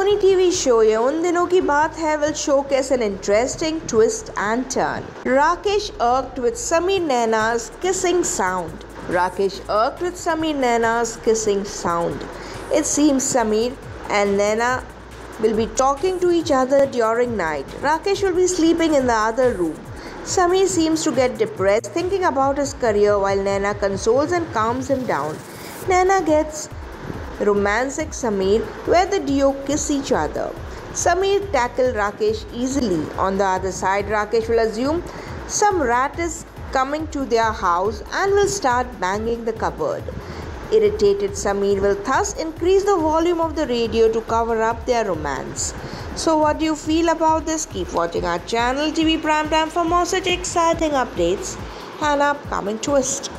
Sony TV show ये उन दिनों की बात है will showcase an interesting twist and turn. Rakesh irked with Sameer Naina's kissing sound. Rakesh irked with Sameer Naina's kissing sound. It seems Sameer and Naina will be talking to each other during night. Rakesh will be sleeping in the other room. Sameer seems to get depressed thinking about his career while Naina consoles and calms him down. Naina gets romantic Sameer where the duo kiss each other. Sameer tackles Rakesh easily. On the other side, Rakesh will assume some rat is coming to their house and will start banging the cupboard. Irritated Sameer will thus increase the volume of the radio to cover up their romance. So what do you feel about this? Keep watching our channel TV Primetime for more such exciting updates and upcoming twists.